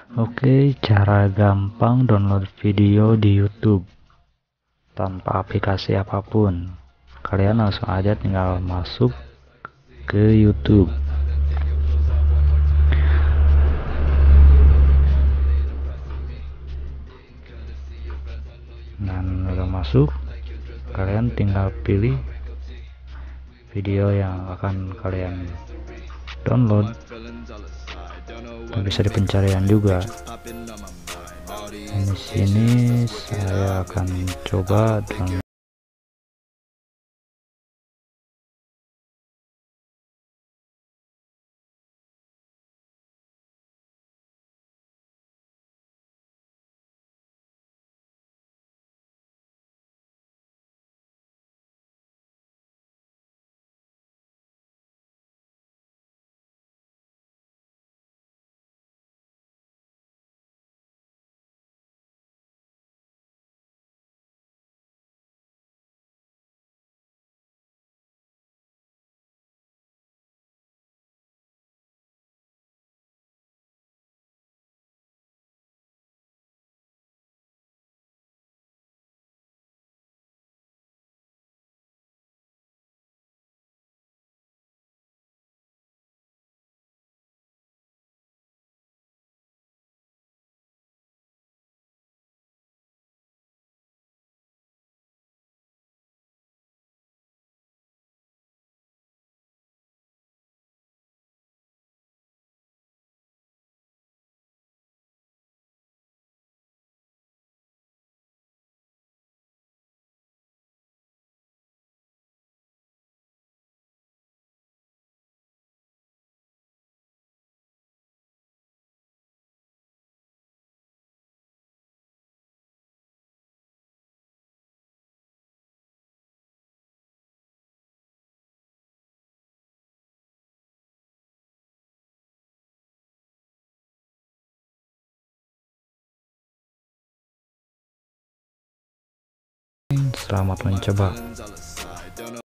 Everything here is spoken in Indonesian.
Oke, cara gampang download video di YouTube tanpa aplikasi apapun. Kalian langsung aja tinggal masuk ke YouTube. Dan udah masuk, kalian tinggal pilih video yang akan kalian download. Dan bisa di pencarian juga. Dan di sini saya akan coba download. Selamat mencoba.